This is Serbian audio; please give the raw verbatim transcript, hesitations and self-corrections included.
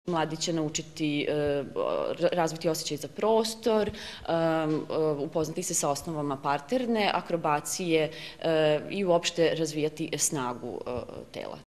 Mladi će naučiti, razviti osjećaj za prostor, upoznati se sa osnovama parterne, akrobacije i uopšte razvijati snagu tela.